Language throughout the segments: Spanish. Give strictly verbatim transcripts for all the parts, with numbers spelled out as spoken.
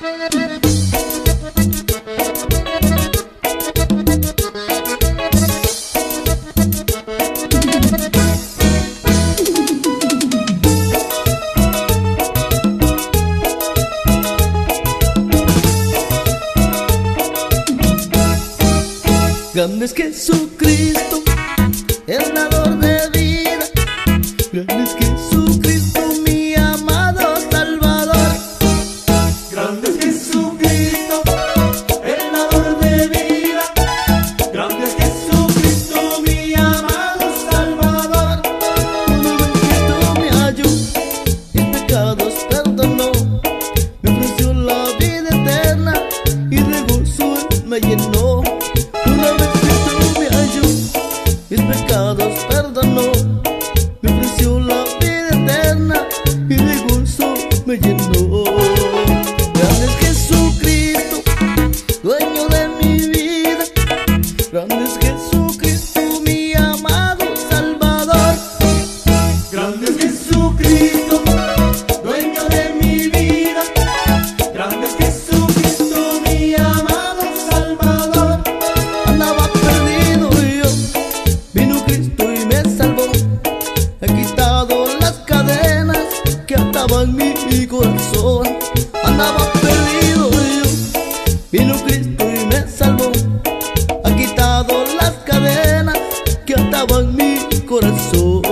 Grande es Jesucristo, el dador de vida. Grande es Jesucristo, mi amado Salvador. Grande es Jesucristo, el dador de vida. Grande es Jesucristo, mi amado Salvador. Cristo me halló, mis pecados perdonó, me ofreció la vida eterna y de gozo Él me llenó. Una vez Cristo me halló, mis pecados perdonó, me ofreció la vida eterna y de gozo me llenó. Grande es Jesucristo, dueño de mi vida. Grande es Jesucristo, mi amado Salvador. Grande es Jesucristo, dueño de mi vida. Grande es Jesucristo, mi amado Salvador. Andaba perdido yo, vino Cristo y me salvó. Ha quitado las cadenas que ataban mi corazón. Andaba perdido yo, vino Cristo y me salvó. Ha quitado las cadenas que ataban mi corazón.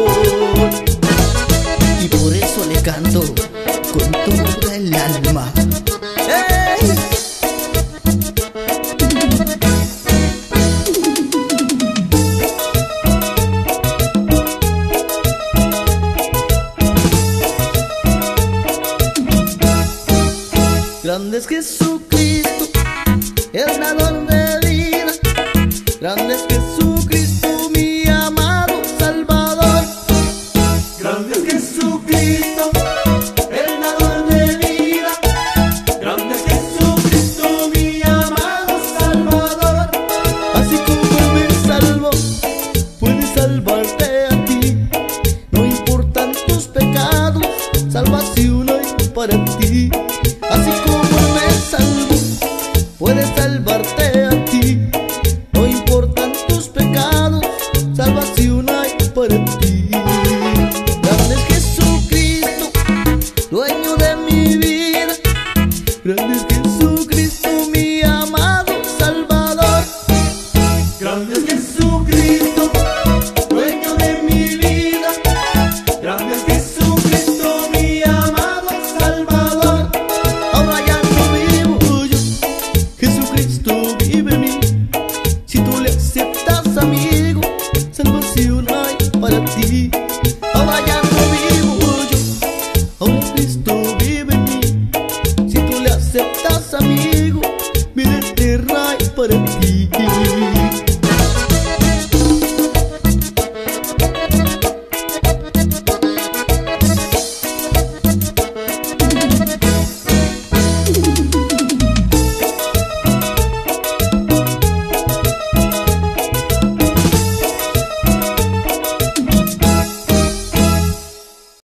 Y por eso le canto con todo el alma. ¡Ey! Grande es Jesucristo, el dador de vida. Grande es Jesucristo, mi amado Salvador. Grande es Jesucristo, el dador de vida. Grande es Jesucristo, mi amado Salvador. Así como Él me salvó, puede salvarte a ti. No importan tus pecados, salvación hay para ti. Así como Él me salvó, puede salvarte a ti. No importan tus pecados, salvación hay para ti. Grande es Jesucristo, dueño de mi vida. Grande es Jesucristo, mi amado Salvador. Grande es Jesucristo, dueño de mi vida. Grande es Jesucristo, mi amado Salvador. Ahora ya no vivo yo, Jesucristo vive en mí. Si tú le aceptas, amigo, salvación hay para ti. Ahora ya